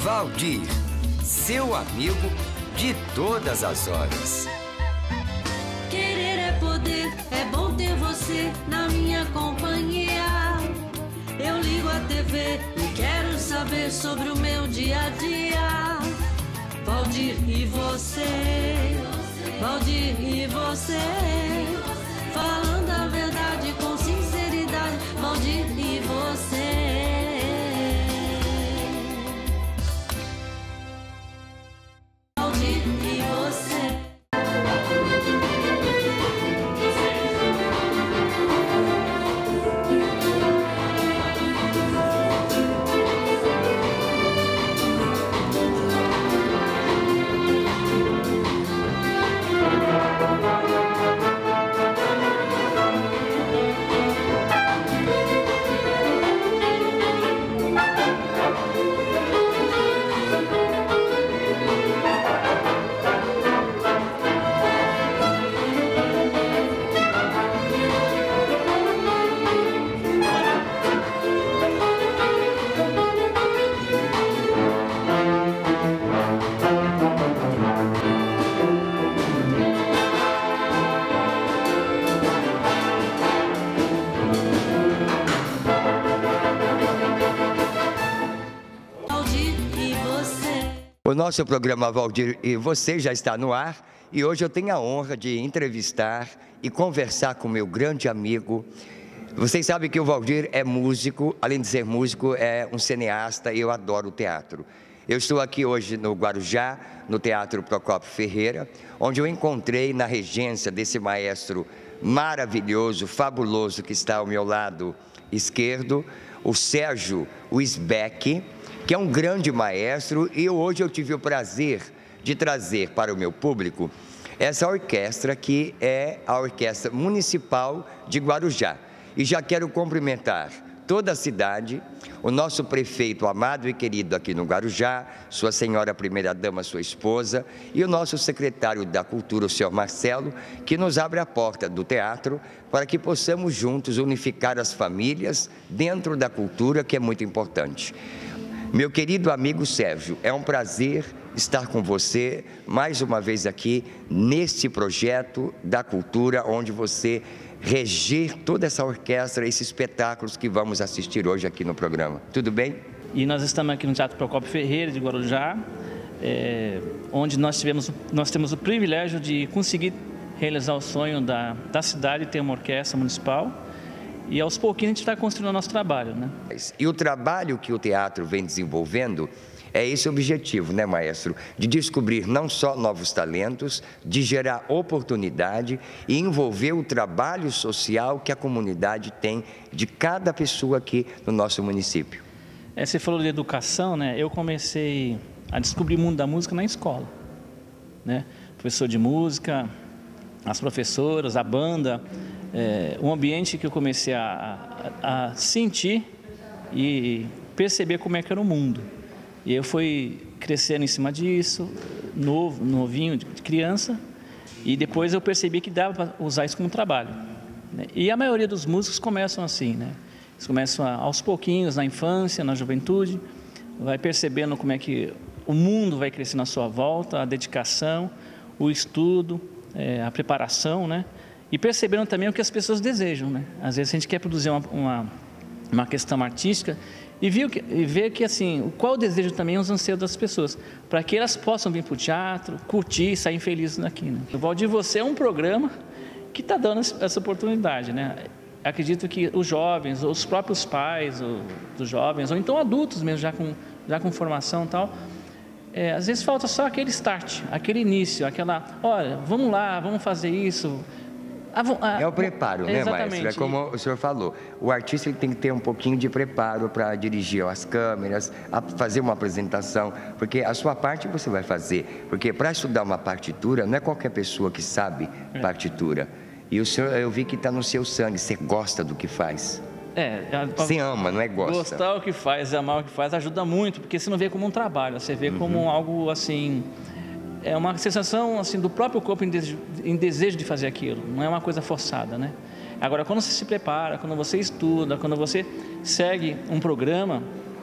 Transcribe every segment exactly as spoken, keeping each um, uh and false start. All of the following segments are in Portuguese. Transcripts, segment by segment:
Valdir, seu amigo de todas as horas. Querer é poder, é bom ter você na minha companhia. Eu ligo a T V e quero saber sobre o meu dia a dia. Valdir e você, Valdir e você, falando a verdade com sinceridade. Valdir e você. O nosso programa Valdir e Você já está no ar e hoje eu tenho a honra de entrevistar e conversar com meu grande amigo. Vocês sabem que o Valdir é músico, além de ser músico, é um cineasta e eu adoro o teatro. Eu estou aqui hoje no Guarujá, no Teatro Procópio Ferreira, onde eu encontrei na regência desse maestro maravilhoso, fabuloso que está ao meu lado esquerdo, o Sérgio Wisbeck, que é um grande maestro, e hoje eu tive o prazer de trazer para o meu público essa orquestra que é a Orquestra Municipal de Guarujá. E já quero cumprimentar toda a cidade, o nosso prefeito amado e querido aqui no Guarujá, sua senhora primeira-dama, sua esposa, e o nosso secretário da Cultura, o senhor Marcelo, que nos abre a porta do teatro para que possamos juntos unificar as famílias dentro da cultura, que é muito importante. Meu querido amigo Sérgio, é um prazer estar com você mais uma vez aqui neste projeto da cultura, onde você reger toda essa orquestra, esses espetáculos que vamos assistir hoje aqui no programa. Tudo bem? E nós estamos aqui no Teatro Procópio Ferreira de Guarujá, é, onde nós, tivemos, nós temos o privilégio de conseguir realizar o sonho da, da cidade, ter uma orquestra municipal. E aos pouquinhos a gente está construindo o nosso trabalho, né? E o trabalho que o teatro vem desenvolvendo é esse objetivo, né, maestro? De descobrir não só novos talentos, de gerar oportunidade e envolver o trabalho social que a comunidade tem de cada pessoa aqui no nosso município. É, você falou de educação, né? Eu comecei a descobrir o mundo da música na escola, né? Professor de música, as professoras, a banda. É, um ambiente que eu comecei a, a, a sentir e perceber como é que era o mundo. E eu fui crescendo em cima disso, novo, novinho, de criança, e depois eu percebi que dava para usar isso como trabalho, né? E a maioria dos músicos começam assim, né? Eles começam a, aos pouquinhos, na infância, na juventude, vai percebendo como é que o mundo vai crescer na sua volta, a dedicação, o estudo, é, a preparação, né? E perceberam também o que as pessoas desejam, né? Às vezes a gente quer produzir uma, uma, uma questão artística e, viu que, e ver que, assim, qual o desejo também, os anseios das pessoas, para que elas possam vir para o teatro, curtir e sair felizes daqui, né? O Valdir Você é um programa que está dando essa oportunidade, né? Acredito que os jovens, os próprios pais o, dos jovens, ou então adultos mesmo, já com, já com formação e tal, é, às vezes falta só aquele start, aquele início, aquela, olha, vamos lá, vamos fazer isso. É o preparo, né, maestro? É como o senhor falou, o artista ele tem que ter um pouquinho de preparo para dirigir as câmeras, a fazer uma apresentação, porque a sua parte você vai fazer, porque para estudar uma partitura, não é qualquer pessoa que sabe partitura. E o senhor, eu vi que está no seu sangue, você gosta do que faz. É, você ama, não é gosta? Gostar o que faz, amar o que faz, ajuda muito, porque você não vê como um trabalho, você vê uhum. como algo assim... É uma sensação assim, do próprio corpo em desejo, em desejo de fazer aquilo, não é uma coisa forçada, né? Agora, quando você se prepara, quando você estuda, quando você segue um programa,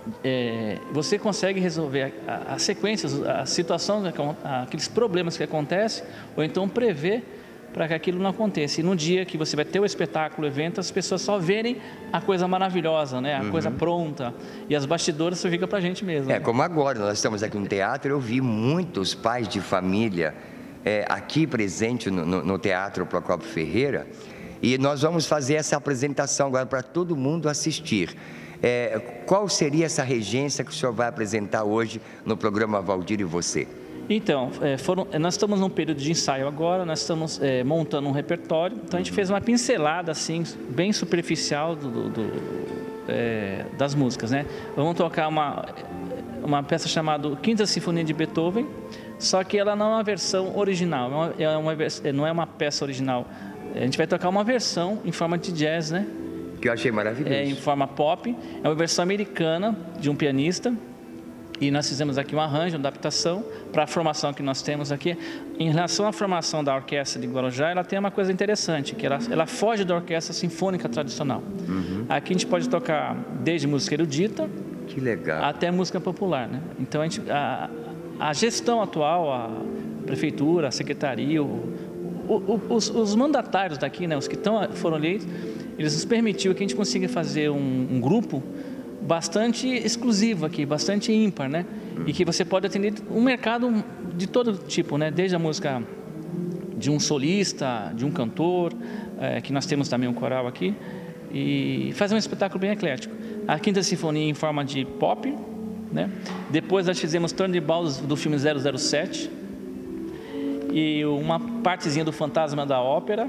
é, você consegue resolver as sequências, a situação, aqueles problemas que acontecem, ou então prever para que aquilo não aconteça. E no dia que você vai ter o espetáculo, o evento, as pessoas só verem a coisa maravilhosa, né? A uhum. coisa pronta. E as bastidoras só fica para a gente mesmo. É, né? como agora, nós estamos aqui no teatro, eu vi muitos pais de família é, aqui presentes no, no, no Teatro Procópio Ferreira, e nós vamos fazer essa apresentação agora para todo mundo assistir. É, qual seria essa regência que o senhor vai apresentar hoje no programa Valdir e Você? Então, é, foram, nós estamos num período de ensaio agora, nós estamos é, montando um repertório, então a gente fez uma pincelada assim, bem superficial do, do, do, é, das músicas, né? Vamos tocar uma, uma peça chamada Quinta Sinfonia de Beethoven, só que ela não é uma versão original, é uma, é uma, não é uma peça original, a gente vai tocar uma versão em forma de jazz, né? Que eu achei maravilhoso. É, em forma pop, é uma versão americana de um pianista. E nós fizemos aqui um arranjo, uma adaptação para a formação que nós temos aqui. Em relação à formação da Orquestra de Guarujá, ela tem uma coisa interessante, que ela, ela foge da orquestra sinfônica tradicional. Uhum. Aqui a gente pode tocar desde música erudita, que legal, até música popular, né? Então a, gente, a, a gestão atual, a prefeitura, a secretaria, o, o, o, os, os mandatários daqui, né, os que tão, foram eleitos, eles nos permitiram que a gente consiga fazer um, um grupo bastante exclusivo aqui, bastante ímpar, né? E que você pode atender um mercado de todo tipo, né? Desde a música de um solista, de um cantor, é, que nós temos também um coral aqui, e fazer um espetáculo bem eclético. A Quinta Sinfonia em forma de pop, né? Depois nós fizemos Turnabout do filme zero zero sete e uma partezinha do Fantasma da Ópera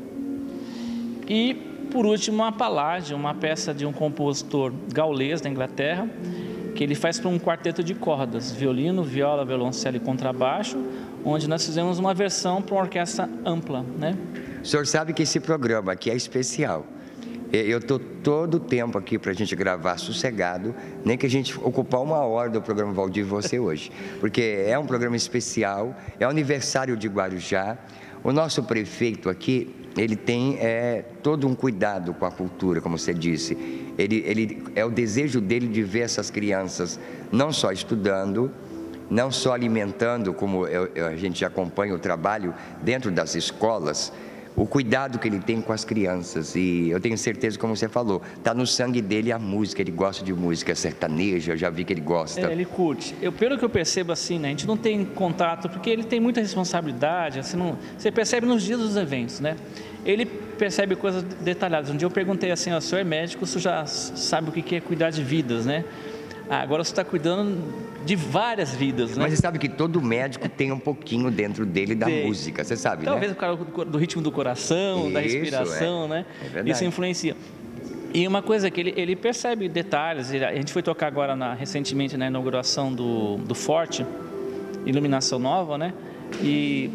e por último, uma Paládio, uma peça de um compositor gaulês da Inglaterra, que ele faz para um quarteto de cordas, violino, viola, violoncelo e contrabaixo, onde nós fizemos uma versão para uma orquestra ampla, né? O senhor sabe que esse programa aqui é especial. Eu estou todo o tempo aqui para a gente gravar sossegado, nem que a gente ocupar uma hora do programa Valdir e Você hoje, porque é um programa especial, é o aniversário de Guarujá. O nosso prefeito aqui, ele tem é, todo um cuidado com a cultura, como você disse. Ele, ele, é o desejo dele de ver essas crianças não só estudando, não só alimentando, como eu, eu, a gente acompanha o trabalho dentro das escolas, o cuidado que ele tem com as crianças. E eu tenho certeza, como você falou, está no sangue dele a música, ele gosta de música sertaneja, eu já vi que ele gosta. É, ele curte. Eu, pelo que eu percebo assim, né, a gente não tem contato, porque ele tem muita responsabilidade, assim, não, você percebe nos dias dos eventos, né? Ele percebe coisas detalhadas. Um dia eu perguntei assim, ó, o senhor é médico, o senhor já sabe o que é cuidar de vidas, né? Ah, agora você está cuidando de várias vidas, né? Mas você sabe que todo médico tem um pouquinho dentro dele da tem. música, você sabe, Talvez né? Talvez do, do ritmo do coração, Isso, da respiração, é. né? É verdade. Isso influencia. E uma coisa que ele, ele percebe detalhes, a gente foi tocar agora na, recentemente na inauguração do, do Forte, iluminação nova, né? E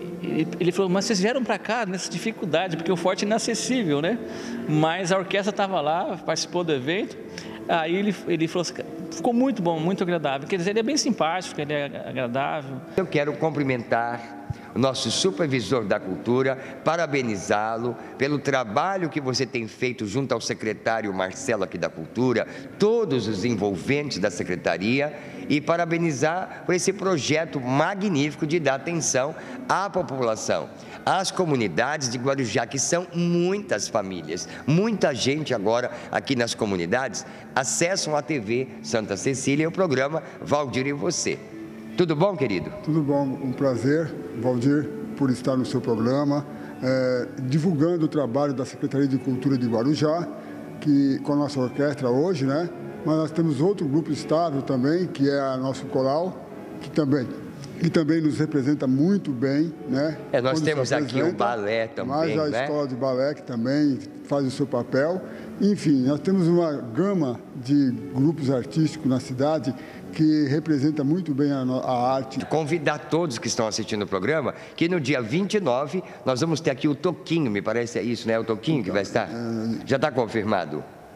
ele falou, mas vocês vieram para cá nessa dificuldade, porque o Forte é inacessível, né? Mas a orquestra estava lá, participou do evento. Aí ele, ele falou assim, ficou muito bom, muito agradável. Quer dizer, ele é bem simpático, ele é agradável. Eu quero cumprimentar o nosso supervisor da cultura, parabenizá-lo pelo trabalho que você tem feito junto ao secretário Marcelo aqui da Cultura, todos os envolventes da secretaria, e parabenizar por esse projeto magnífico de dar atenção à população, às comunidades de Guarujá, que são muitas famílias, muita gente agora aqui nas comunidades acessam a T V Santa Cecília e o programa Valdir e Você. Tudo bom, querido? Tudo bom, um prazer, Valdir, por estar no seu programa, é, divulgando o trabalho da Secretaria de Cultura de Guarujá, que, com a nossa orquestra hoje, né? Mas nós temos outro grupo estável também, que é a nosso coral, que também, que também nos representa muito bem, né? É, nós temos aqui o balé também, mais a né? Escola de balé, que também faz o seu papel. Enfim, nós temos uma gama de grupos artísticos na cidade que representa muito bem a, a arte. Convidar todos que estão assistindo o programa, que no dia vinte e nove nós vamos ter aqui o Toquinho, me parece é isso, né? O Toquinho que vai estar? Já está confirmado?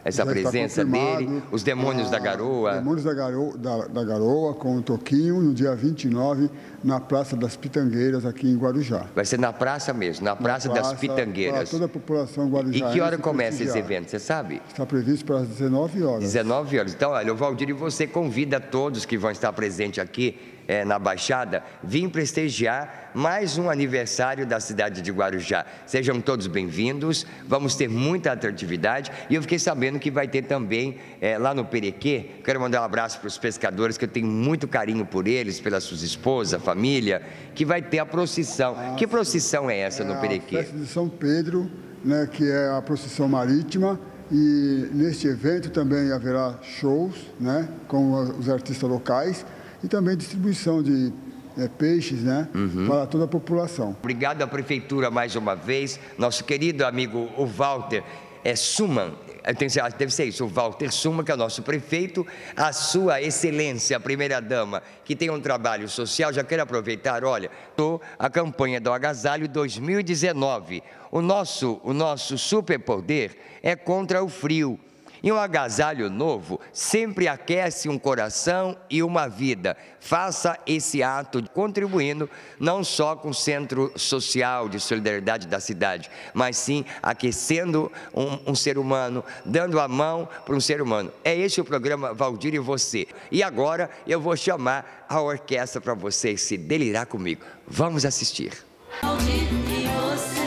essa Já presença está confirmado. dele, os Demônios a, da Garoa. Demônios da Garoa, da, da Garoa, com o Toquinho, no dia vinte e nove, na Praça das Pitangueiras, aqui em Guarujá. Vai ser na praça mesmo, na Praça, na praça das Pitangueiras. Para toda a população guarujaense. E que hora começa esse evento, você sabe? Está previsto para as dezenove horas. dezenove horas. Então, olha, o Valdir, e você convida todos que vão estar presentes aqui é, na Baixada, vim prestigiar mais um aniversário da cidade de Guarujá. Sejam todos bem-vindos, vamos ter muita atratividade. E eu fiquei sabendo que vai ter também, é, lá no Perequê, quero mandar um abraço para os pescadores, que eu tenho muito carinho por eles, pelas suas esposas, família, que vai ter a procissão. Ah, que procissão é essa é no Perequê? A festa de São Pedro, né, que é a procissão marítima. E neste evento também haverá shows, né, com os artistas locais e também distribuição de é, peixes, né, uhum. para toda a população. Obrigado à Prefeitura mais uma vez, nosso querido amigo o Walter é, Suman, eu tenho certeza, deve ser isso, o Walter Suman, que é o nosso prefeito, a sua excelência, a primeira-dama, que tem um trabalho social. Já quero aproveitar, olha, a campanha do Agasalho dois mil e dezenove, o nosso, o nosso superpoder é contra o frio. E um agasalho novo sempre aquece um coração e uma vida. Faça esse ato contribuindo não só com o Centro Social de Solidariedade da cidade, mas sim aquecendo um, um ser humano, dando a mão para um ser humano. É esse o programa Valdir e Você. E agora eu vou chamar a orquestra para vocês se delirar comigo. Vamos assistir. Valdir e Você.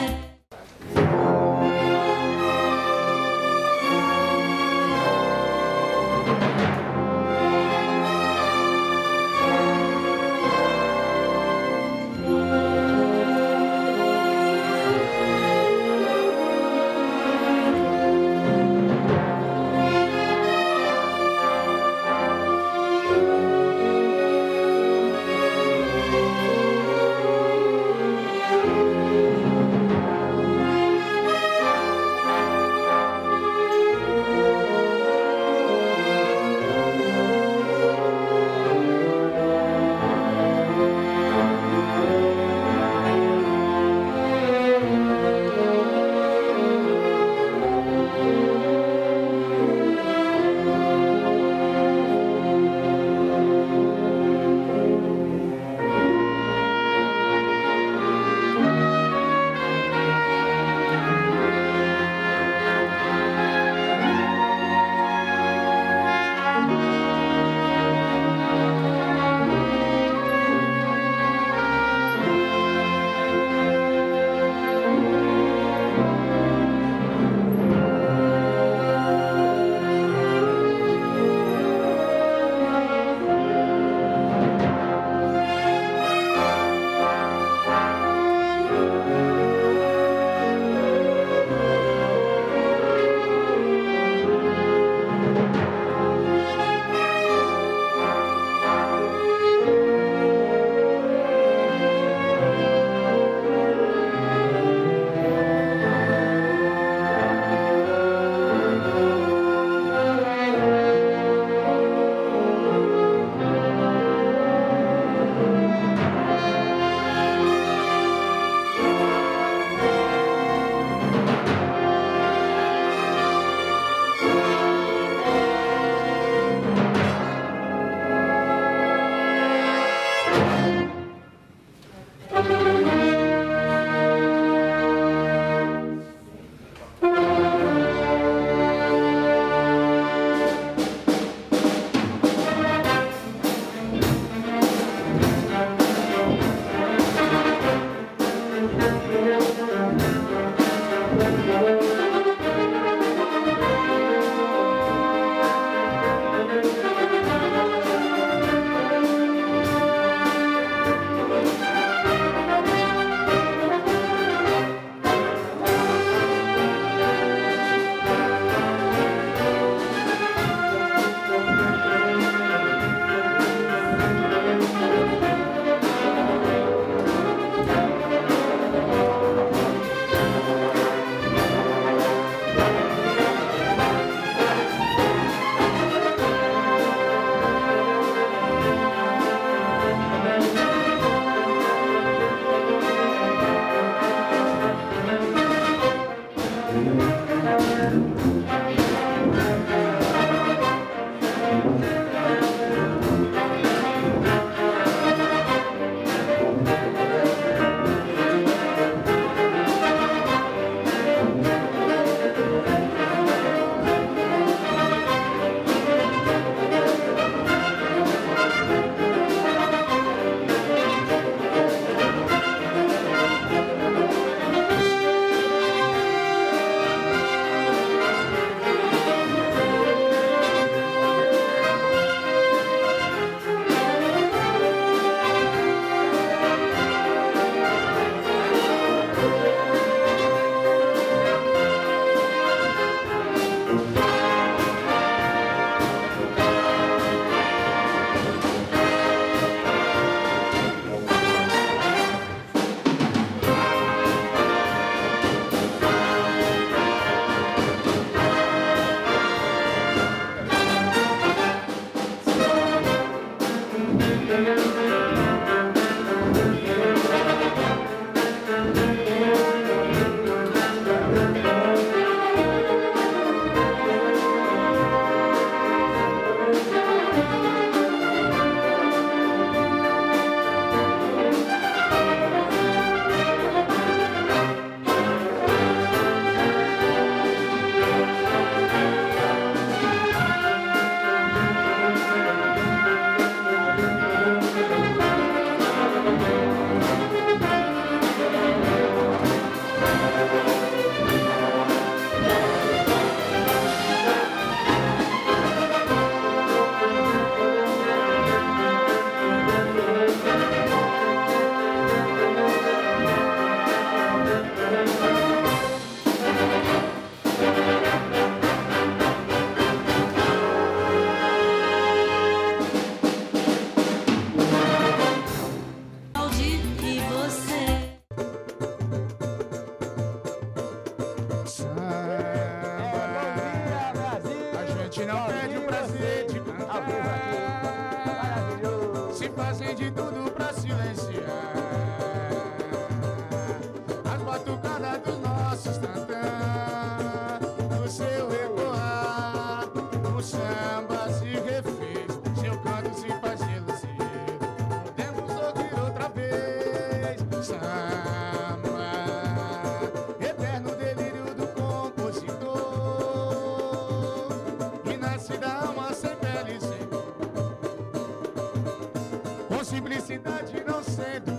Simplicidade não sendo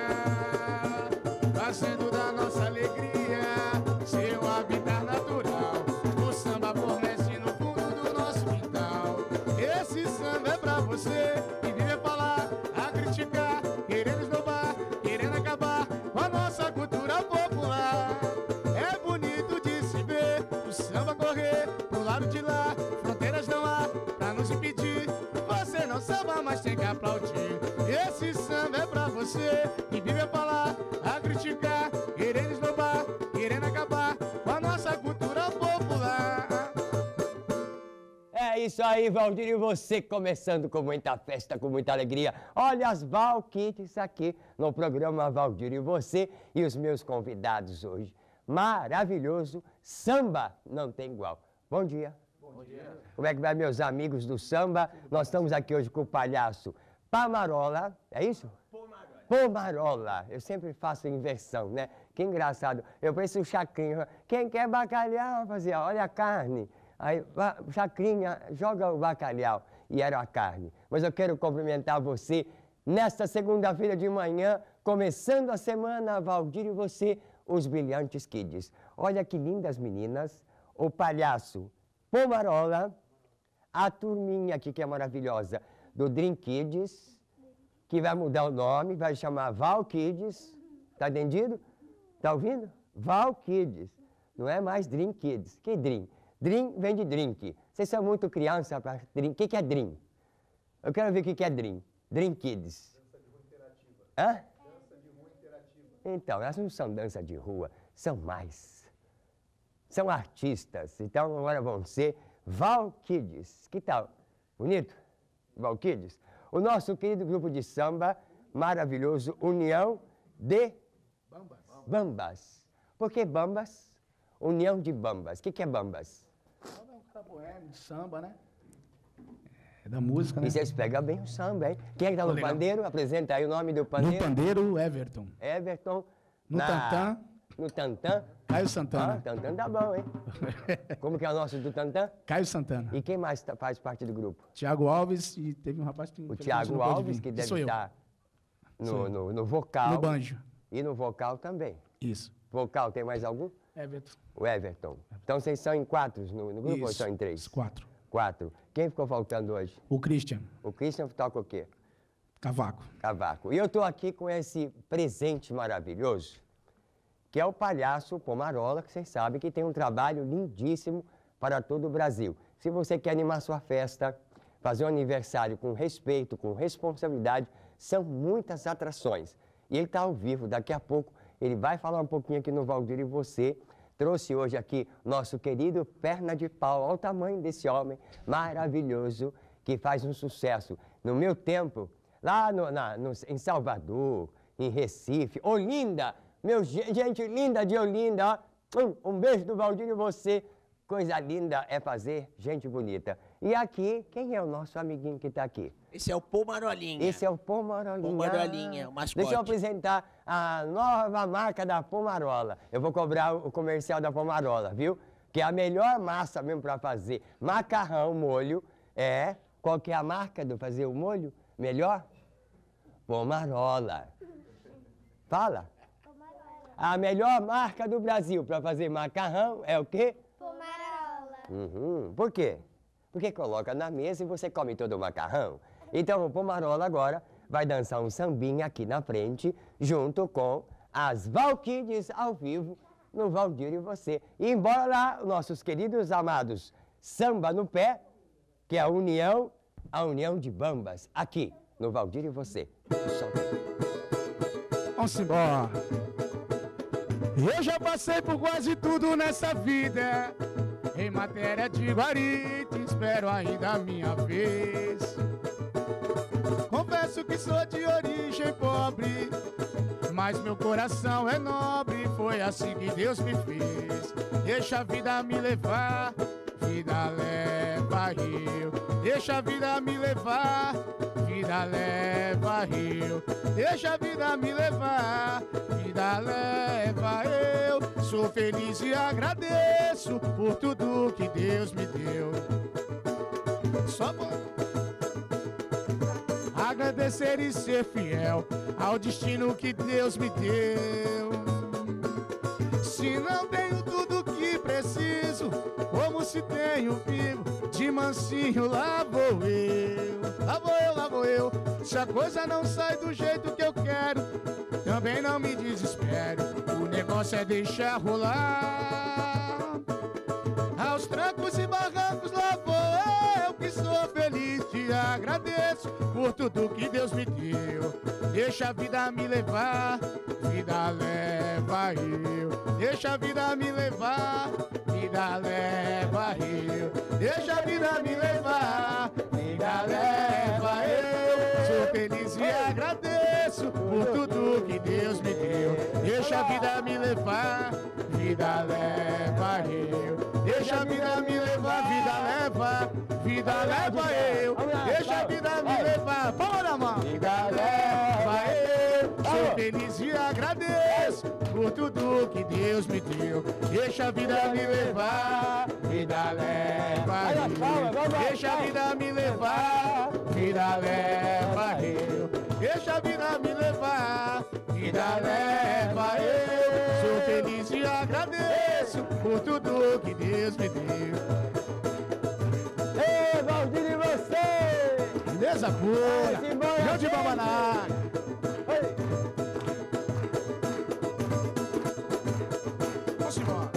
vulgar, fazendo da nossa alegria seu habitat natural. O samba fornece no fundo do nosso quintal. Esse samba é pra você que vive a falar, a criticar, querendo esnobar, querendo acabar com a nossa cultura popular. É bonito de se ver o samba correr pro lado de lá. Fronteiras não há pra nos impedir. Você não samba, mas tem que aplaudir. Esse samba é pra você que vive a falar, a criticar, querendo esnobar, querendo acabar com a nossa cultura popular. É isso aí, Valdir, e você começando com muita festa, com muita alegria. Olha as Val Kids aqui no programa Valdir e você e os meus convidados hoje. Maravilhoso, samba não tem igual. Bom dia. Bom dia. Como é que vai, meus amigos do samba? Nós estamos aqui hoje com o palhaço Pamarola, é isso? Pomarola. Pomarola. Eu sempre faço inversão, né? Que engraçado. Eu pareço um Chacrinha. Quem quer bacalhau? Fazia, olha a carne. Aí, Chacrinha, joga o bacalhau. E era a carne. Mas eu quero cumprimentar você nesta segunda-feira de manhã, começando a semana, Valdir e você, os Brilhantes Kids. Olha que lindas meninas. O palhaço Pomarola, a turminha aqui que é maravilhosa, do Dream Kids, que vai mudar o nome, vai chamar Val Kids, tá entendido? Tá ouvindo? Val Kids, não é mais Dream Kids. Que Dream? Dream vem de drink. Vocês são muito criança para Dream. O que, que é Dream? Eu quero ver o que, que é Dream. Dream Kids. Dança de rua interativa. Hã? Dança de rua interativa. Então, elas não são dança de rua, são mais. São artistas, então agora vão ser Val Kids. Que tal? Bonito? Val Kids. O nosso querido grupo de samba maravilhoso, União de Bambas. Bambas. Por que Bambas? União de Bambas. O que, que é Bambas? É um cara boêmio de samba, né? É da música, né? E vocês pegam bem o samba, hein? Quem é que tá no Legal. Pandeiro? Apresenta aí o nome do pandeiro. No pandeiro, Everton. Everton. No na... tantã. No tantã. Caio Santana. Ah, tantã tá bom, hein? Como que é o nosso do tantã? Caio Santana. E quem mais faz parte do grupo? Tiago Alves e teve um rapaz que... O Tiago Alves, que deve estar no, no, no vocal. No banjo. E no vocal também. Isso. Vocal, tem mais algum? Everton. O Everton. Então vocês são em quatro no, no grupo Isso. ou são em três? Quatro. Quatro. Quem ficou faltando hoje? O Christian. O Christian toca o quê? Cavaco. Cavaco. E eu estou aqui com esse presente maravilhoso, que é o palhaço Pomarola, que vocês sabem que tem um trabalho lindíssimo para todo o Brasil. Se você quer animar sua festa, fazer um aniversário com respeito, com responsabilidade, são muitas atrações. E ele está ao vivo, daqui a pouco ele vai falar um pouquinho aqui no Valdir e Você. Trouxe hoje aqui nosso querido Perna de Pau, olha o tamanho desse homem maravilhoso que faz um sucesso. No meu tempo, lá no, na, no, em Salvador, em Recife, Olinda, meu, gente linda de Olinda, ó, um, um beijo do Valdir e Você. Coisa linda é fazer gente bonita. E aqui, quem é o nosso amiguinho que está aqui? Esse é o Pomarolinha. Esse é o Pomarolinha. Pomarolinha, o mascote. Deixa eu apresentar a nova marca da Pomarola. Eu vou cobrar o comercial da Pomarola, viu? Que é a melhor massa mesmo para fazer macarrão, molho. É, qual que é a marca de fazer o molho? Melhor? Pomarola. Fala. Pomarola. A melhor marca do Brasil para fazer macarrão é o quê? Pomarola. Uhum. Por quê? Porque coloca na mesa e você come todo o macarrão. Então o Pomarola agora vai dançar um sambinha aqui na frente, junto com as Valkyries ao vivo no Valdir e Você. E embora lá, nossos queridos amados Samba no Pé, que é a união, a união de bambas, aqui no Valdir e Você. Vamos embora. Eu já passei por quase tudo nessa vida. Em matéria de guarita, espero ainda a minha vez. Confesso que sou de origem pobre, mas meu coração é nobre, foi assim que Deus me fez. Deixa a vida me levar, vida leva eu. Deixa a vida me levar, vida leva eu. Deixa a vida me levar, vida leva eu. Sou feliz e agradeço por tudo que Deus me deu. Só por agradecer e ser fiel ao destino que Deus me deu. Se não tenho tudo que preciso, como se tenho vivo, de mansinho lá vou eu. Lá vou eu, lá vou eu. Se a coisa não sai do jeito que eu quero, também não me desespero. O negócio é deixar rolar. Aos trancos e barrancos lá vou eu, que sou feliz, te agradeço por tudo que Deus me deu. Deixa a vida me levar, vida leva eu. Deixa a vida me levar, vida leva eu. Deixa a vida me levar, vida leva eu. Sou feliz e agradeço por tudo que Deus me deu. Deixa a vida me levar, vida leva eu. Deixa a vida me levar, vida leva, vida leva eu. Deixa a vida me levar, bora, mano. Vida leva eu. Sou feliz e agradeço por tudo que Deus me deu. Deixa a vida me levar, vida leva eu. Deixa a vida me levar, vida leva eu. Deixa a vida me levar, vida leva eu. Sou feliz e agradeço por tudo que Deus me deu. Ei, Valdir e Você! Beleza pura, João de Bambaná. Vamos embora.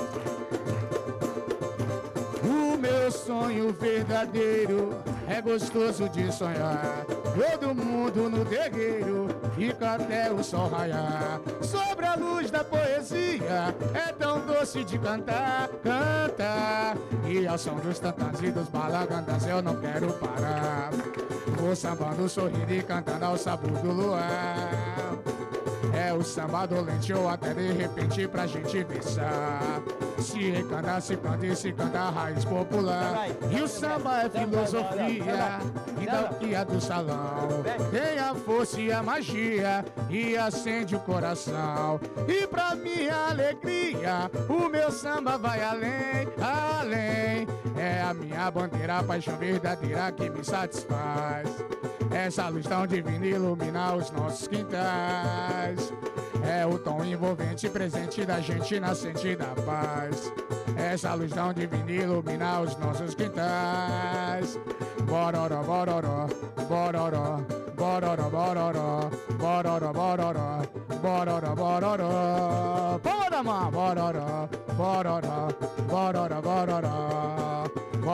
O meu sonho verdadeiro é gostoso de sonhar. Todo mundo no terreiro fica até o sol raiar. Sobre a luz da poesia é tão doce de cantar, cantar. E ao som dos tantãs e dos balagandas eu não quero parar. Vou sambando, sorrindo e cantando ao sabor do luar. É o samba dolente ou até de repente pra gente pensar. Se canta, se canta e se canta a raiz popular. E o samba é filosofia e da guia do salão. Tem a força e a magia e acende o coração. E pra minha alegria o meu samba vai além, além. É a minha bandeira, a paixão verdadeira que me satisfaz. Essa luz tão divina ilumina os nossos quintais. É o tom envolvente presente da gente nascente da paz. Essa luz tão divina ilumina os nossos quintais. Bororó, bororó, bororó, bororó, bororó, bororó, bororó, bororó, bororó. Palma da mão, bororó, bororó, bororó, bororó.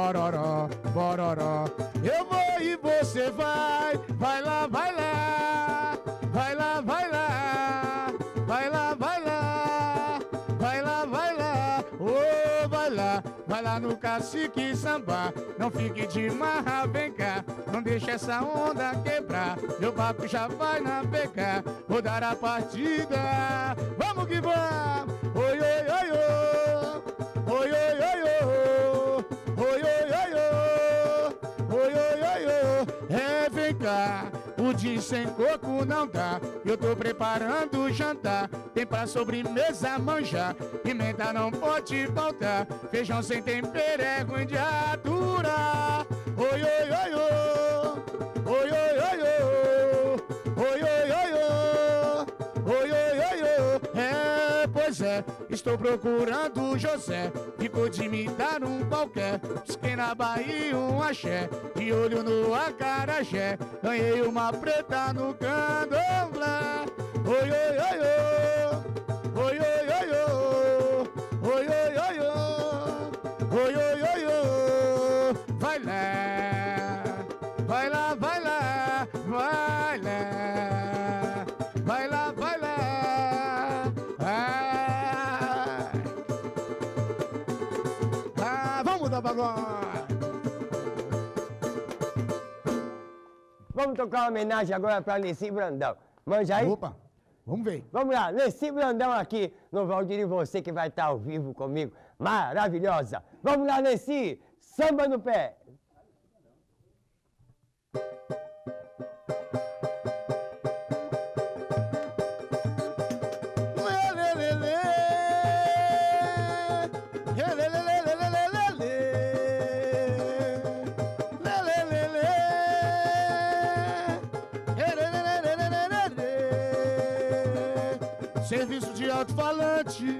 bororó, bororó. Eu vou e você vai, vai lá, vai lá, vai lá, vai lá, vai lá, vai lá, vai lá, vai lá, ô, vai lá, vai lá no Cacique Samba, não fique de marra, vem cá, não deixa essa onda quebrar, meu barco já vai navegar, vou dar a partida, vamos que vamos, oi, oi, oi, oi, oi, oi, oi, oi, oi, oi, oi, oi, oi, oi, oi, é, vem cá, pudim sem coco não dá, eu tô preparando o jantar, tem pra sobremesa manjar, pimenta não pode faltar, feijão sem tempero é ruim de aturar, oi, oi, oi, oi, oi, oi, oi, oi, oi, oi, oi, oi, oi, oi, oi, é, pois é, estou procurando o José, ficou de me dar um qualquer, pisquei na Bahia um axé, de olho no acarajé, ganhei uma preta no candomblé, oi, oi, oi, oi, oi, oi, oi, oi, oi, oi, oi, oi, oi, oi, oi, vai lá, vai lá, vai lá, vai lá, vai lá, vai lá, ai. Ah, vamos dar pagode. Vamos tocar uma homenagem agora para Nessi Brandão. Manja aí? Opa, vamos ver. Vamos lá, Nessi Brandão aqui no Valdir e Você, que vai estar ao vivo comigo. Maravilhosa. Vamos lá, Nessi. Samba no pé. Serviço de alto-falante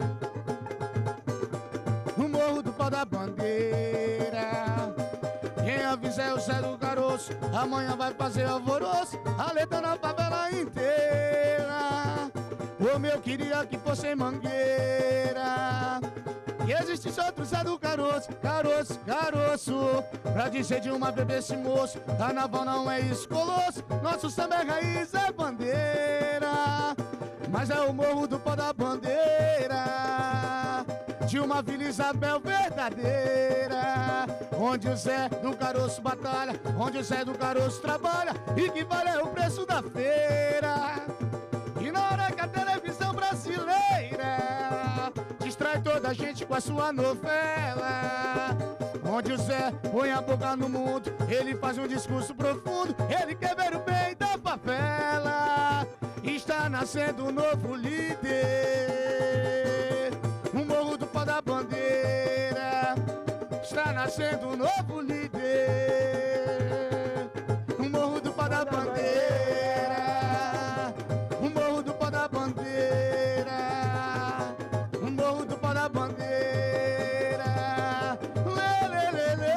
no Morro do Pau da Bandeira. Quem avisa é o Zé do Caroço, amanhã vai fazer alvoroço, aletando a favela inteira. Ô meu, queria que fosse em Mangueira, que existisse outro Zé do Caroço, caroço, caroço, pra dizer de uma vez esse moço, carnaval não é escoloso, nosso samba é raiz, é bandeira. Mas é o Morro do Pau da Bandeira, de uma Vila Isabel verdadeira, onde o Zé do Caroço batalha, onde o Zé do Caroço trabalha, e que vale é o preço da feira. E na hora que a televisão brasileira distrai toda a gente com a sua novela, onde o Zé põe a boca no mundo, ele faz um discurso profundo, ele quer ver o bem da favela. Está nascendo um novo líder, o Morro do Pau da Bandeira. Está nascendo um novo líder, o Morro do Pau da Bandeira, o Morro do Pau da Bandeira, o Morro do Pau da Bandeira. Lê, lê, lê, lê.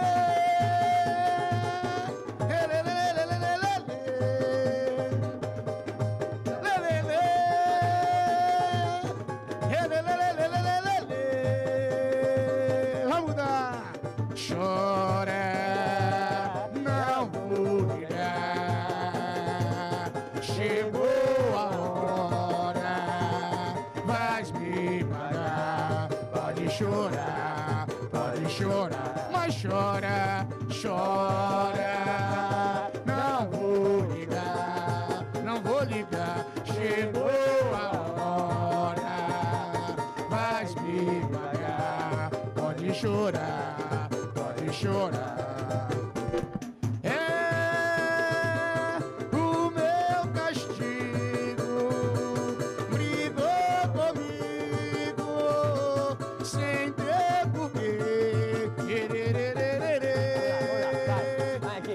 Lê, lê, lê, lê, lê, lê, lê. Chora, não vou ligar, chegou a hora, vais me pagar. Pode chorar, pode chorar, mas chora, chora, não vou ligar, não vou ligar, chegou a hora, vais me pagar. Pode chorar, pode chorar. É o meu castigo, brigou comigo sem ter porquê.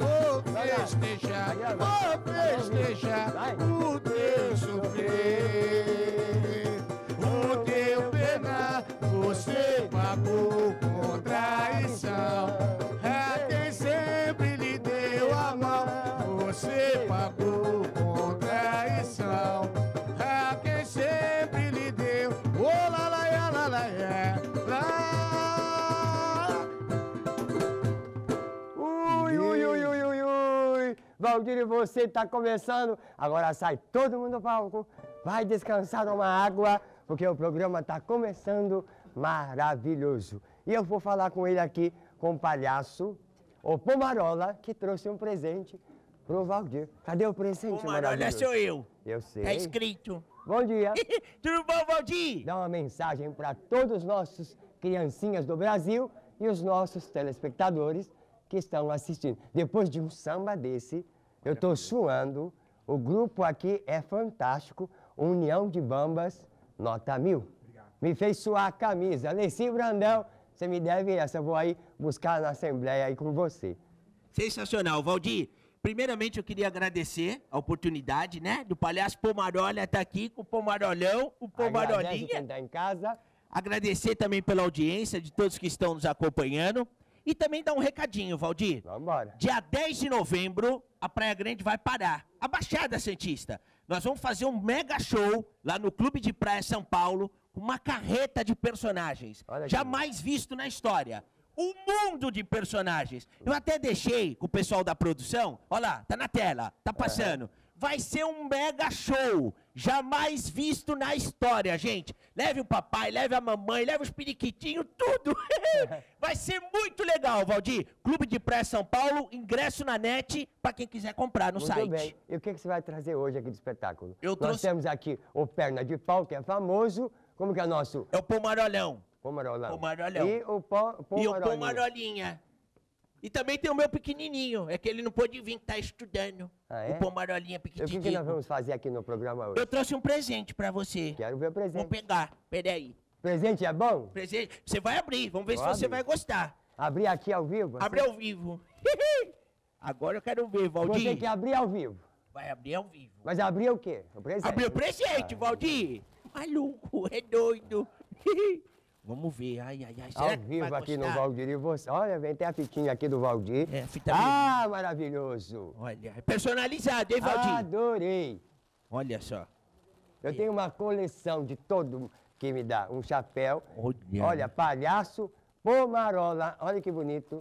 Valdir, você está começando. Agora sai todo mundo do palco. Vai descansar, tomar água, porque o programa está começando maravilhoso. E eu vou falar com ele aqui, com o palhaço, o Pomarola, que trouxe um presente pro Valdir. Cadê o presente, Pomarola maravilhoso? sou eu. Eu sei. Tá escrito. Bom dia. Tudo bom, Valdir? Dá uma mensagem para todos os nossos criancinhas do Brasil e os nossos telespectadores que estão assistindo. Depois de um samba desse, eu estou suando. O grupo aqui é fantástico. União de Bambas, nota mil. Obrigado. Me fez suar a camisa. Leci Brandão, você me deve essa. Eu vou aí buscar na Assembleia aí com você. Sensacional, Valdir. Primeiramente, eu queria agradecer a oportunidade, né, do palhaço Pomarola estar aqui com o Pomarolão, o Agradece Pomarolinha. quem tá em casa. Agradecer também pela audiência de todos que estão nos acompanhando. E também dar um recadinho, Valdir. Vambora. Dia dez de novembro, a Praia Grande vai parar. A Baixada Santista. Nós vamos fazer um mega show lá no Clube de Praia São Paulo, com uma carreta de personagens. Olha Jamais visto na história. Um mundo de personagens. Eu até deixei com o pessoal da produção. Olha lá, tá na tela, tá passando. Uhum. Vai ser um mega show. Jamais visto na história, gente. Leve o papai, leve a mamãe, leve os periquitinhos, tudo. Vai ser muito legal, Valdir. Clube de Praia São Paulo, ingresso na net, pra quem quiser comprar no Muito site. bem. E o que, que você vai trazer hoje aqui de espetáculo? Eu Nós trouxe- temos aqui o Perna de Pau, que é famoso. Como que é o nosso? É o Pomarolão. Pomarolão. Pomarolão. E o po E o Pomarolinha. Pomarolinha. E também tem o meu pequenininho. É que ele não pôde vir, que tá estudando. Ah, é? O Pomarolinha E o que, pequenininho. que nós vamos fazer aqui no programa hoje? Eu trouxe um presente pra você. Quero ver o Vou presente. pegar. Peraí. Presente é bom? Presente. Você vai abrir. Vamos ver Vou se você abrir. vai gostar. Abrir aqui ao vivo? assim? Abre ao vivo. Agora eu quero ver, Valdir. Você quer abrir ao vivo. Vai abrir ao vivo. Mas abrir o quê? O presente. Abrir o presente, Valdir. Maluco, é doido. Vamos ver. Ai, ai, ai. Será Ao que vivo vai aqui no gostar? Valdir e você. Olha, vem até a fitinha aqui do Valdir. É, a fita Ah, maravilhoso. Olha, é personalizado, hein, Valdir? Adorei. Olha só. Eu tenho uma coleção de todo que me dá. Um chapéu. Olha. Olha, palhaço, Pomarola. Olha que bonito.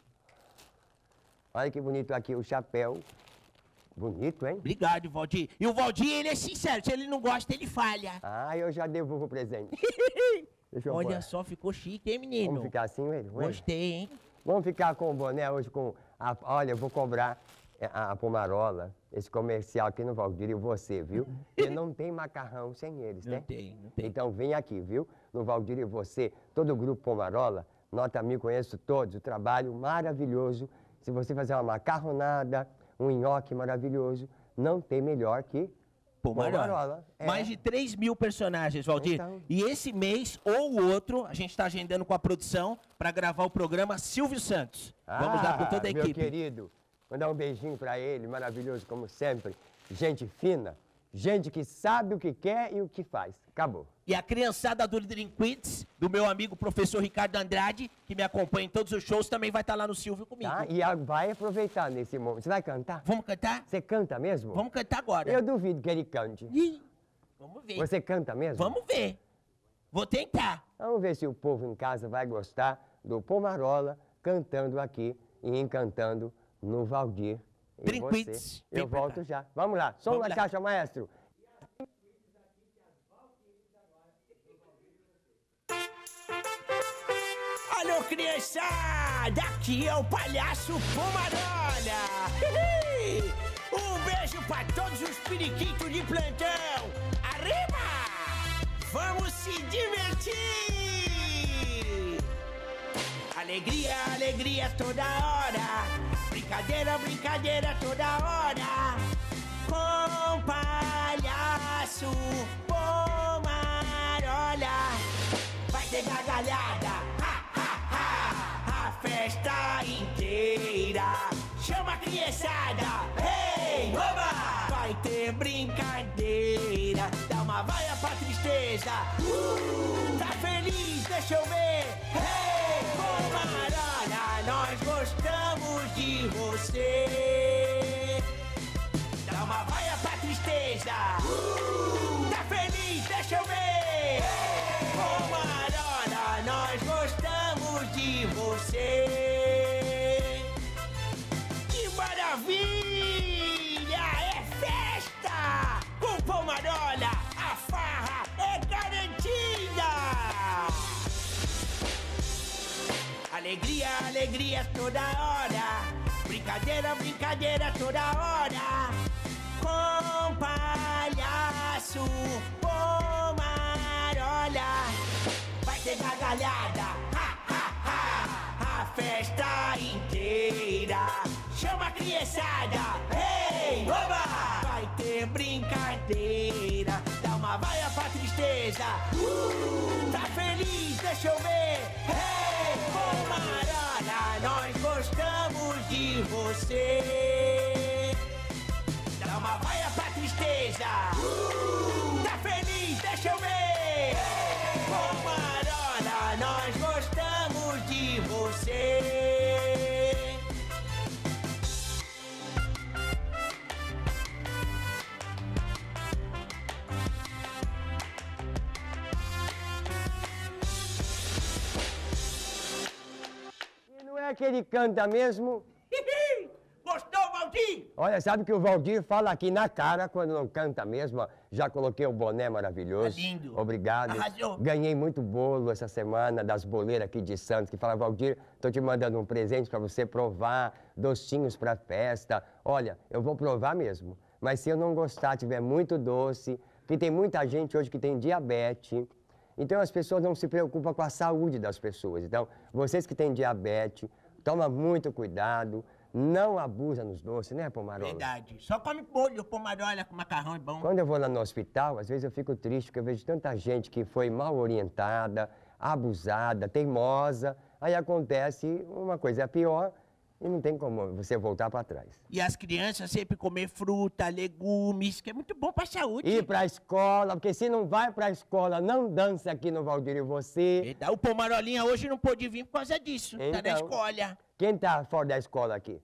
Olha que bonito aqui o chapéu. Bonito, hein? Obrigado, Valdir. E o Valdir, ele é sincero. Se ele não gosta, ele falha. Ah, eu já devolvo o presente. Deixa eu Olha pôr. só, ficou chique, hein, menino? Vamos ficar assim, ele? Gostei, hein? Vamos ficar com o boné hoje com... A, olha, eu vou cobrar a, a Pomarola, esse comercial aqui no Valdir e você, viu? Porque não tem macarrão sem eles, Não né? tem, não tem. Então vem aqui, viu? No Valdir e você, todo o grupo Pomarola, nota mil, conheço todos, o trabalho maravilhoso. Se você fazer uma macarronada, um nhoque maravilhoso, não tem melhor que Pomarola. Pomarola. É. Mais de três mil personagens, Valdir. Então. E esse mês ou o outro, a gente está agendando com a produção para gravar o programa Silvio Santos. Vamos lá com toda a meu equipe. querido, mandar um beijinho pra ele, maravilhoso como sempre. Gente fina, gente que sabe o que quer e o que faz. Acabou. E a criançada do Dream Kids, do meu amigo professor Ricardo Andrade, que me acompanha em todos os shows, também vai estar lá no Silvio comigo. Tá? E a- vai aproveitar nesse momento. Você vai cantar? Vamos cantar? Você canta mesmo? Vamos cantar agora. Eu duvido que ele cante. Ih, vamos ver. Você canta mesmo? Vamos ver. Vou tentar. Vamos ver se o povo em casa vai gostar do Pomarola cantando aqui e encantando no Valdir. E Dream você. Kids, Eu vem pra volto cá. já. Vamos lá. Som Vamos na lá. caixa, maestro. Alô, criançada! Aqui é o palhaço Pomarola! Um beijo pra todos os periquitos de plantão! Arriba! Vamos se divertir! Alegria, alegria toda hora! Brincadeira, brincadeira toda hora! Com palhaço Pomarola! Vai ter gargalhada! Ha, ha, ha! A festa inteira! Chama a criançada! Hey, oba! Vai ter brincadeira! Dá uma vaia pra tristeza! Uh, tá feliz? Deixa eu ver! Hey, Pomarola! Nós gostamos de você! Dá uma vaia pra tristeza! Uh, tá feliz? Deixa eu ver! Pomarola, nós gostamos de você! Que maravilha! alegria toda hora. Brincadeira, brincadeira toda hora. Com palhaço, Pomarola. Vai ter gargalhada, ha, ha, ha. A festa inteira. Chama a criançada, ei, oba! Vai ter brincadeira. Dá uma vaia pra tristeza. Uh, tá feliz, deixa eu ver. Ei, Pomarola, nós gostamos de você. Dá uma vaia pra tristeza. Uh, tá feliz, deixa eu ver. Pomarola, nós gostamos de você. É que ele canta mesmo? Gostou, Valdir? Olha, sabe que o Valdir fala aqui na cara quando não canta mesmo, ó. Já coloquei um boné maravilhoso. Tá lindo. Obrigado. Arrasou. Ganhei muito bolo essa semana das boleiras aqui de Santos, que fala, Valdir, tô te mandando um presente pra você provar, docinhos pra festa. Olha, eu vou provar mesmo, mas se eu não gostar, tiver muito doce, porque tem muita gente hoje que tem diabetes. Então as pessoas não se preocupam com a saúde das pessoas. Então, vocês que têm diabetes, toma muito cuidado, não abusa nos doces, né, Pomarola? Verdade. Só come bolho, Pomarola, com macarrão é bom. Quando eu vou lá no hospital, às vezes eu fico triste, porque eu vejo tanta gente que foi mal orientada, abusada, teimosa. Aí acontece uma coisa pior e não tem como você voltar para trás. E as crianças sempre comer fruta, legumes, que é muito bom pra saúde. Ir pra escola, porque se não vai pra escola, não dança aqui no Valdir e você. Verdade. O Pomarolinha hoje não pôde vir por causa disso, Então, tá na escola. Quem tá fora da escola aqui?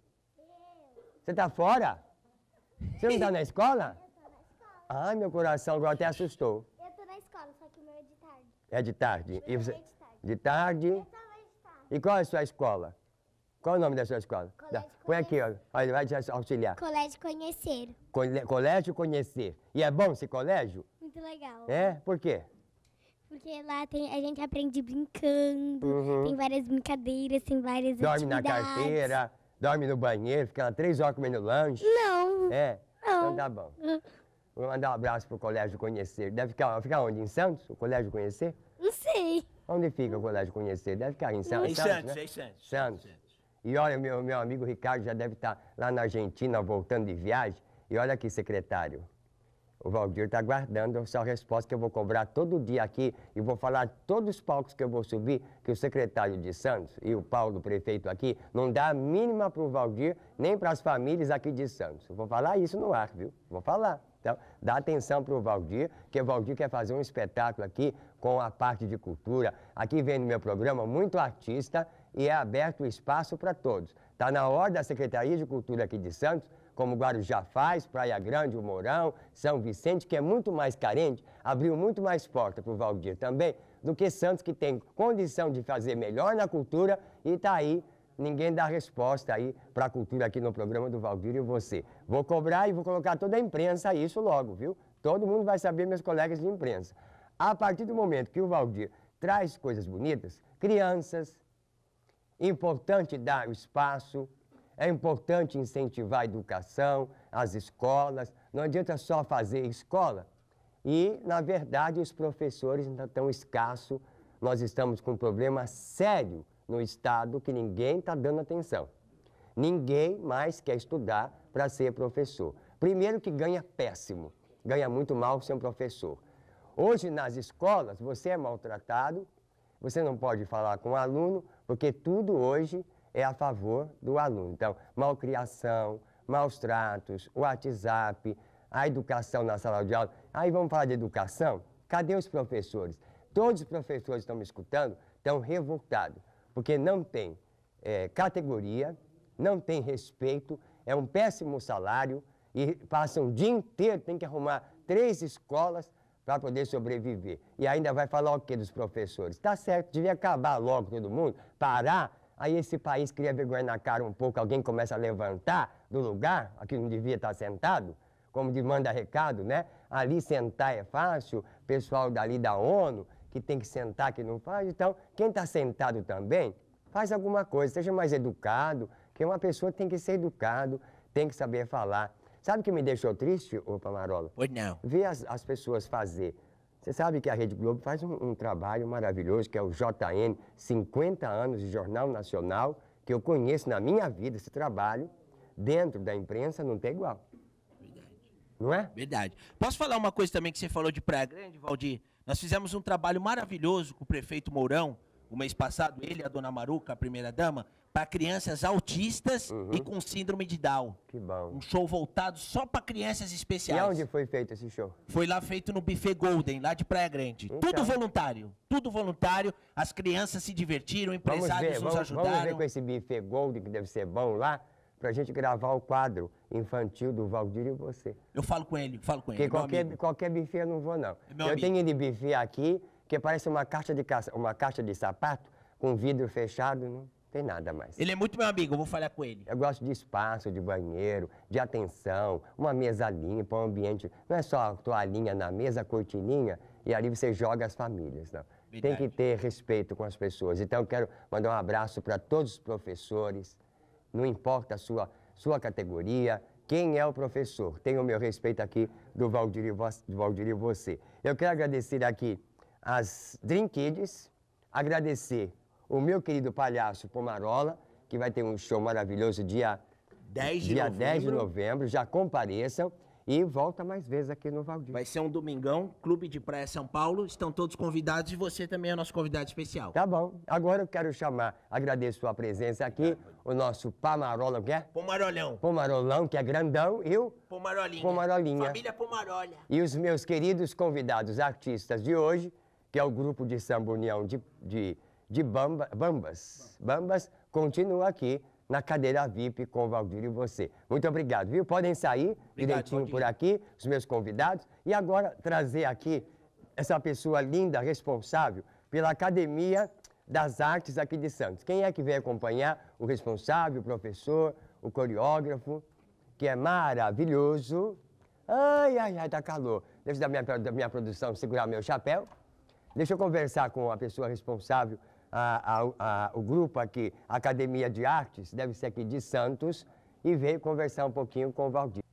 Você tá fora? Você não tá na escola? Eu tô na escola. Ai, meu coração agora até assustou. Eu tô na escola, só que o meu é de tarde. É de tarde? E você... É de tarde. De tarde? Eu também de tarde. E qual é a sua escola? Qual é o nome da sua escola? Colégio Dá. Põe aqui, ó. Olha, vai te auxiliar. Colégio Conhecer. Cole- Colégio Conhecer. E é bom esse colégio? Muito legal. É? Por quê? Porque lá tem, a gente aprende brincando, Uhum. tem várias brincadeiras, tem várias Dorme na atividades. carteira, dorme no banheiro, fica lá três horas comendo lanche. Não. É? Não. Então tá bom. Vou mandar um abraço pro Colégio Conhecer. Deve ficar, ficar onde? Em Santos? O Colégio Conhecer? Não sei. Onde fica o Colégio Conhecer? Deve ficar em Santos. Em Santos, Santos, né? em Santos. Santos. E olha, meu, meu amigo Ricardo já deve estar lá na Argentina, voltando de viagem. E olha aqui, secretário. O Valdir está aguardando a sua resposta, que eu vou cobrar todo dia aqui e vou falar todos os palcos que eu vou subir, que o secretário de Santos e o Paulo, prefeito aqui, não dá a mínima para o Valdir, nem para as famílias aqui de Santos. Eu vou falar isso no ar, viu? Vou falar. Então, dá atenção para o Valdir, que o Valdir quer fazer um espetáculo aqui com a parte de cultura. Aqui vem no meu programa muito artista e é aberto o espaço para todos. Está na hora da Secretaria de Cultura aqui de Santos, como Guarujá faz, Praia Grande, o Mourão, São Vicente, que é muito mais carente, abriu muito mais porta para o Valdir também, do que Santos, que tem condição de fazer melhor na cultura e está aí, ninguém dá resposta aí para a cultura aqui no programa do Valdir e você. Vou cobrar e vou colocar toda a imprensa isso logo, viu? Todo mundo vai saber, meus colegas de imprensa. A partir do momento que o Valdir traz coisas bonitas, crianças, importante dar o espaço, é importante incentivar a educação, as escolas, não adianta só fazer escola. E, na verdade, os professores ainda estão escassos, nós estamos com um problema sério no Estado que ninguém está dando atenção. Ninguém mais quer estudar para ser professor. Primeiro que ganha péssimo, ganha muito mal ser um professor. Hoje, nas escolas, você é maltratado, você não pode falar com o aluno, porque tudo hoje é a favor do aluno. Então, malcriação, maus tratos, o WhatsApp, a educação na sala de aula. Aí vamos falar de educação? Cadê os professores? Todos os professores que estão me escutando estão revoltados, porque não tem é, categoria, não tem respeito, é um péssimo salário e passam o dia inteiro, tem que arrumar três escolas para poder sobreviver. E ainda vai falar o quê dos professores? Tá certo, devia acabar logo todo mundo, parar. Aí esse país cria vergonha na cara um pouco, alguém começa a levantar do lugar, aqui não devia estar sentado, como de manda recado, né? Ali sentar é fácil, pessoal dali da ONU, que tem que sentar, que não faz. Então, quem está sentado também, faz alguma coisa, seja mais educado, que uma pessoa tem que ser educado, tem que saber falar. Sabe o que me deixou triste, ô Pamarola? Pois não. Ver as, as pessoas fazer. Você sabe que a Rede Globo faz um, um trabalho maravilhoso, que é o J N, cinquenta anos de Jornal Nacional, que eu conheço na minha vida esse trabalho, dentro da imprensa não tem igual. Verdade. Não é? Verdade. Posso falar uma coisa também que você falou de Praia Grande, Valdir? Nós fizemos um trabalho maravilhoso com o prefeito Mourão, o mês passado, ele e a dona Maruca, a primeira-dama, para crianças autistas Uhum. e com síndrome de Down. Que bom. Um show voltado só para crianças E especiais. onde foi feito esse show? Foi lá feito no Buffet Golden, lá de Praia Grande. Então. Tudo voluntário, tudo voluntário. As crianças se divertiram, Vamos empresários ver, nos vamos, ajudaram. vamos ver com esse buffet Gold, que deve ser bom lá, pra gente gravar o quadro infantil do Valdir e você. Eu falo com ele, falo com ele. Porque meu qualquer, amigo. qualquer buffet eu não vou, não. É meu eu amigo. tenho de buffet aqui, que parece uma caixa de, caça, uma caixa de sapato, com vidro fechado, não tem nada mais. Ele é muito meu amigo, eu vou falar com ele. Eu gosto de espaço, de banheiro, de atenção, uma mesa limpa, um ambiente. Não é só a toalhinha na mesa, a cortininha, e ali você joga as famílias, não. Tem Verdade. que ter respeito com as pessoas. Então, eu quero mandar um abraço para todos os professores, não importa a sua, sua categoria, quem é o professor. Tenha o meu respeito aqui do Valdir e, vo do Valdir e você. Eu quero agradecer aqui as Dream Kids, agradecer o meu querido palhaço Pomarola, que vai ter um show maravilhoso dia dez de dia novembro. dez de novembro. Já compareçam e volta mais vezes aqui no Valdir. Vai ser um domingão, Clube de Praia São Paulo. Estão todos convidados e você também é nosso convidado especial. Tá bom. Agora eu quero chamar, agradeço sua presença aqui, o nosso Pamarola, que é? Pomarolão. Pomarolão, que é grandão, e o Pomarolinha. Pomarolinha. Família Pomarolha. E os meus queridos convidados artistas de hoje, que é o grupo de samba União de, de, de Bamba, Bambas. Bambas continua aqui na cadeira V I P com o Valdir e você. Muito obrigado, viu? Podem sair Obrigado, direitinho Valdir. por aqui, os meus convidados. E agora trazer aqui essa pessoa linda, responsável pela Academia das Artes aqui de Santos. Quem é que vem acompanhar? O responsável, o professor, o coreógrafo, que é maravilhoso. Ai, ai, ai, tá calor. Deixa da minha, da minha produção segurar meu chapéu. Deixa eu conversar com a pessoa responsável, a, a, a, o grupo aqui, Academia de Artes, deve ser aqui de Santos, e veio conversar um pouquinho com o Valdir.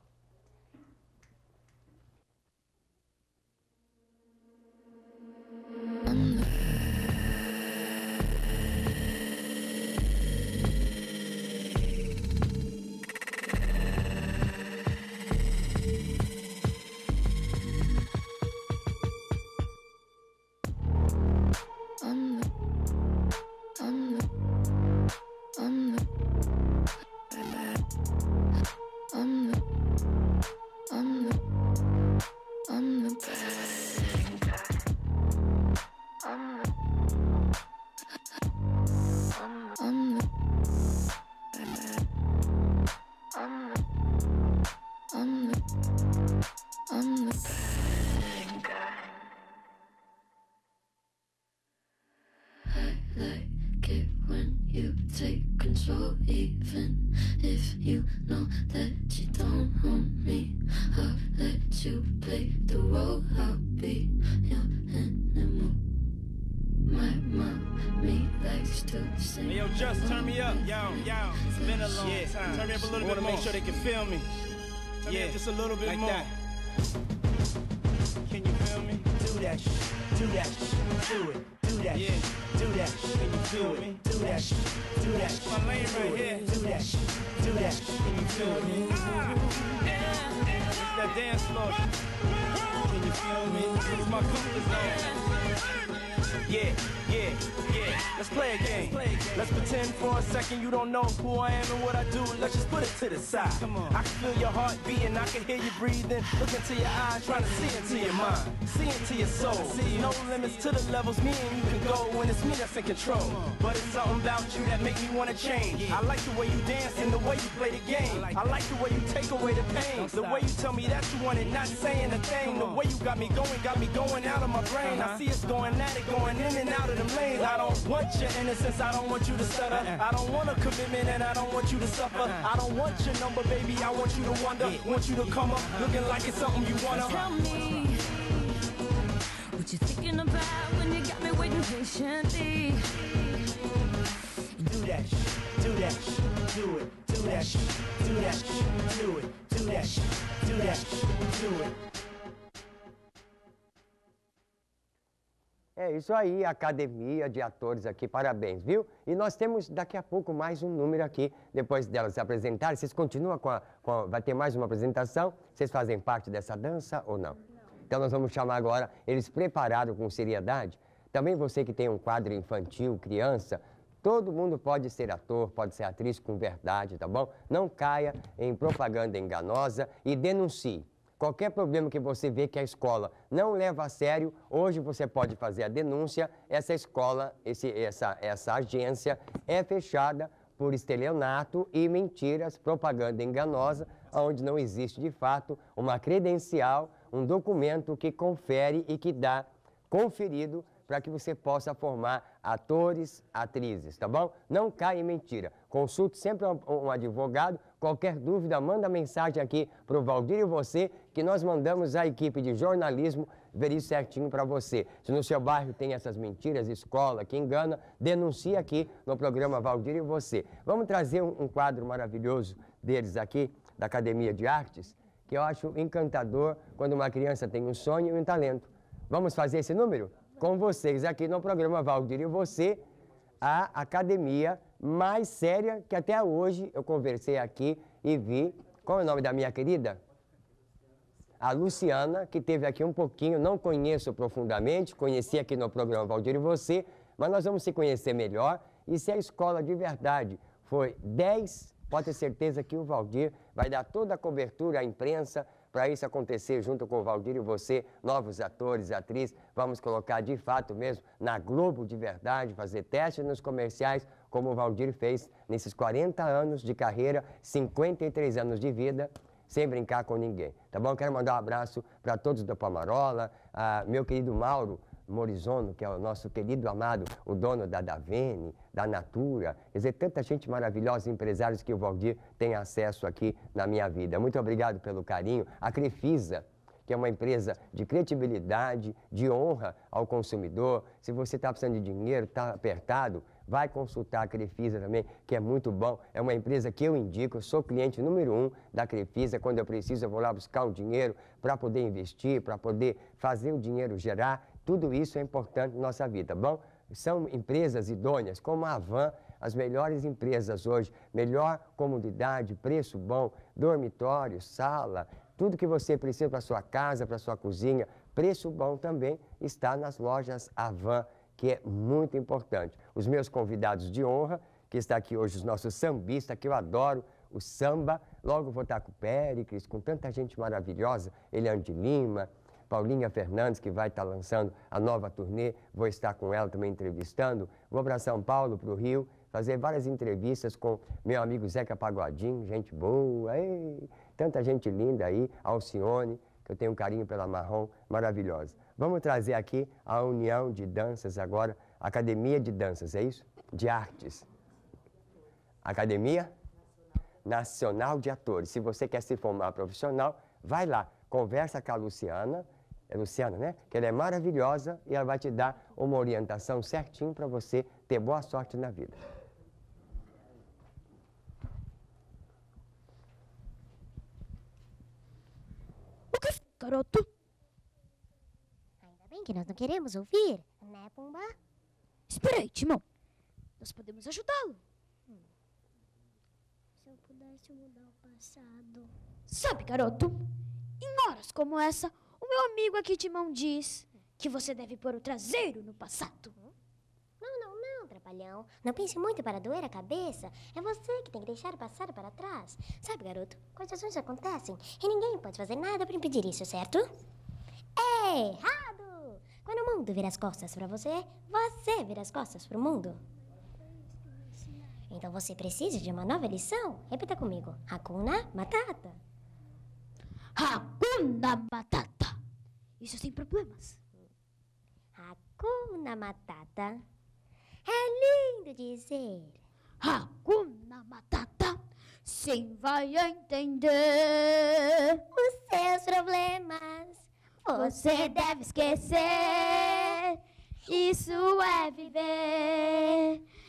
Even if you know that you don't own me, I'll let you play the role. I'll be your animal. My mommy likes to sing. Hey, yo, just turn me up. Yo, yo, it's been a long yeah. time. Turn me up a little I bit more. I wanna make sure they can feel me. Turn yeah, me up just a little bit like more. That. Can you feel me? Do that shit. Do that shit. Do it. Do that yeah. shit. Do that shit. Can you feel me? Do that shit. Do that shit. My lane right here. Do that shit. Do that shit. Can you feel me? Ah. It's that dance floor. Can you feel me? This is my comfort zone. Yeah, yeah, yeah. Let's play a game. Let's, play a game. Let's pretend for a second you don't know who I am and what I do. Let's just put it to the side. Come on. I can feel your heart beating. I can hear you breathing. Look into your eyes, trying to see into your mind. See into your soul. See no limits to the levels me and you can go when it's me that's in control. But it's something about you that make me want to change. I like the way you dance and the way you play the game. I like the way you take away the pain. The way you tell me that you want it, not saying a thing. The way you got me going, got me going out of my brain. I see us going at it, going in and out of them lanes. I don't want your innocence, I don't want you to stutter. I don't want a commitment and I don't want you to suffer. I don't want your number, baby, I want you to wonder. Want you to come up looking like it's something you wanna. Tell me what you thinking about when you got me waiting patiently. Do that shit, do that shit, do it, do that shit, do that shit, do it, do that shit, do that shit, do it. É isso aí, Academia de Atores aqui, parabéns, viu? E nós temos daqui a pouco mais um número aqui, depois delas se apresentarem. Vocês continuam com a, com a... Vai ter mais uma apresentação? Vocês fazem parte dessa dança ou não? Então nós vamos chamar agora, eles prepararam com seriedade. Também você que tem um quadro infantil, criança, todo mundo pode ser ator, pode ser atriz com verdade, tá bom? Não caia em propaganda enganosa e denuncie. Qualquer problema que você vê que a escola não leva a sério, hoje você pode fazer a denúncia. Essa escola, esse, essa, essa agência é fechada por estelionato e mentiras, propaganda enganosa, onde não existe de fato uma credencial, um documento que confere e que dá conferido para que você possa formar atores, atrizes, tá bom? Não caia em mentira. Consulte sempre um, um advogado. Qualquer dúvida, manda mensagem aqui para o Valdir e você, que nós mandamos a equipe de jornalismo ver isso certinho para você. Se no seu bairro tem essas mentiras, escola que engana, denuncie aqui no programa Valdir e você. Vamos trazer um, um quadro maravilhoso deles aqui, da Academia de Artes, que eu acho encantador quando uma criança tem um sonho e um talento. Vamos fazer esse número? Com vocês aqui no programa Valdir e você, a academia mais séria que até hoje eu conversei aqui e vi. Qual é o nome da minha querida? A Luciana, que teve aqui um pouquinho, não conheço profundamente, conheci aqui no programa Valdir e você, mas nós vamos se conhecer melhor. E se a escola de verdade foi dez, pode ter certeza que o Valdir vai dar toda a cobertura à imprensa, para isso acontecer junto com o Valdir e você, novos atores, atrizes, vamos colocar de fato mesmo na Globo de verdade, fazer testes nos comerciais, como o Valdir fez nesses quarenta anos de carreira, cinquenta e três anos de vida, sem brincar com ninguém. Tá bom? Quero mandar um abraço para todos da Palmarola, a meu querido Mauro Morizono, que é o nosso querido amado, o dono da Davene, da Natura, quer dizer, tanta gente maravilhosa, empresários que o Valdir tem acesso aqui na minha vida. Muito obrigado pelo carinho. A Crefisa, que é uma empresa de credibilidade, de honra ao consumidor. Se você está precisando de dinheiro, está apertado, vai consultar a Crefisa também, que é muito bom. É uma empresa que eu indico, eu sou cliente número um da Crefisa. Quando eu preciso, eu vou lá buscar um dinheiro para poder investir, para poder fazer o dinheiro gerar. Tudo isso é importante na nossa vida, bom? São empresas idôneas, como a Havan, as melhores empresas hoje. Melhor comodidade, preço bom, dormitório, sala, tudo que você precisa para sua casa, para sua cozinha. Preço bom também está nas lojas Havan, que é muito importante. Os meus convidados de honra, que está aqui hoje, os nossos sambistas, que eu adoro o samba. Logo vou estar com o Péricles, com tanta gente maravilhosa, Eliane de Lima, Paulinha Fernandes, que vai estar lançando a nova turnê, vou estar com ela também entrevistando. Vou para São Paulo, para o Rio, fazer várias entrevistas com meu amigo Zeca Pagodinho, gente boa, ei, tanta gente linda aí, Alcione, que eu tenho um carinho pela Marrom, maravilhosa. Vamos trazer aqui a União de Danças agora, Academia de Danças, é isso? De Artes. Academia Nacional de Atores. Se você quer se formar profissional, vai lá, conversa com a Luciana, é Luciana, né? Que ela é maravilhosa e ela vai te dar uma orientação certinho para você ter boa sorte na vida. O que, garoto? Ainda bem que nós não queremos ouvir, né, Pumba? Espera aí, Timão. Nós podemos ajudá-lo. Hum. Se eu pudesse mudar o passado... Sabe, garoto, em horas como essa, o meu amigo aqui, Timão, diz que você deve pôr o traseiro no passado. Não, não, não, trapalhão. Não pense muito para doer a cabeça. É você que tem que deixar o passado para trás. Sabe, garoto, coisas ruins acontecem e ninguém pode fazer nada para impedir isso, certo? É errado! Quando o mundo vira as costas para você, você vira as costas para o mundo. Então você precisa de uma nova lição? Repita comigo. Hakuna Matata. Hakuna Matata. Isso sem problemas. Hakuna Matata. É lindo dizer. Hakuna Matata. Sim, vai entender. Os seus problemas você deve esquecer. Isso é viver.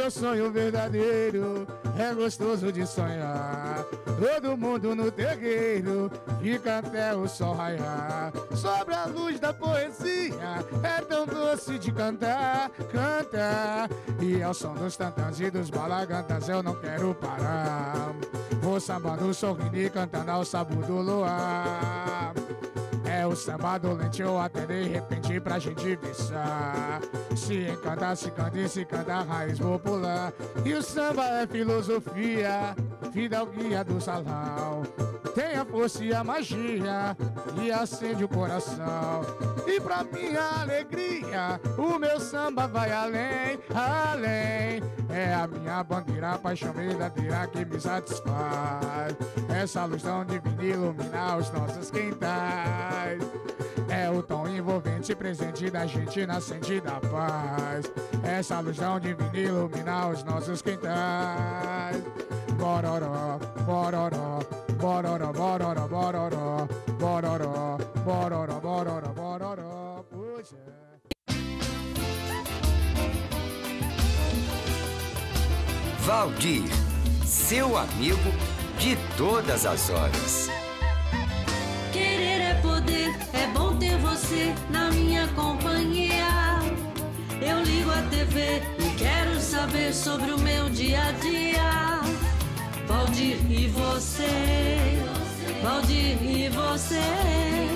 sonho verdadeiro é gostoso de sonhar. Todo mundo no terreiro fica até o sol raiar. Sobre a luz da poesia é tão doce de cantar, cantar. E ao som dos tantãs e dos balagantas eu não quero parar. Vou sambando, sorrindo e cantando ao sabor do luar. É o samba dolente, eu até de repente pra gente pensar. Se encanta, se canta e se canta raiz popular. E o samba é filosofia, fidalguia do salão. Tem a força e a magia e acende o coração. E pra minha alegria, o meu samba vai além, além. É a minha bandeira, a paixão verdadeira que me satisfaz. Essa luz tão divina ilumina os nossos quintais. É o tom envolvente presente da gente nascente da paz. Essa luz tão divina ilumina os nossos quintais. Bororó, bororó, bororó, bororó, bororó, bororó, bororó, bororó, bororó, pois é. Valdir, seu amigo de todas as horas. Querer é poder, é bom ter você na minha companhia. Eu ligo a T V e quero saber sobre o meu dia a dia. Valdir e você, Valdir e você.